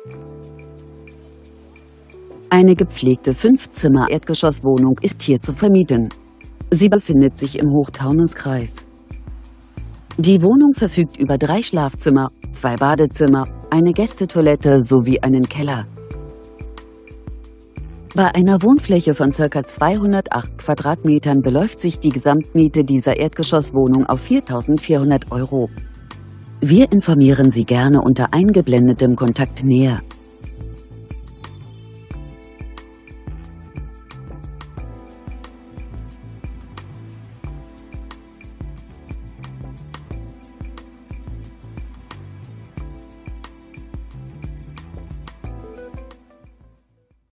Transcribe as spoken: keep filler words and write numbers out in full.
Eine gepflegte Fünf-Zimmer-Erdgeschosswohnung ist hier zu vermieten. Sie befindet sich im Hochtaunuskreis. Die Wohnung verfügt über drei Schlafzimmer, zwei Badezimmer, eine Gästetoilette sowie einen Keller. Bei einer Wohnfläche von ca. zweihundertacht Quadratmetern beläuft sich die Gesamtmiete dieser Erdgeschosswohnung auf viertausendvierhundert Euro. Wir informieren Sie gerne unter eingeblendetem Kontakt näher.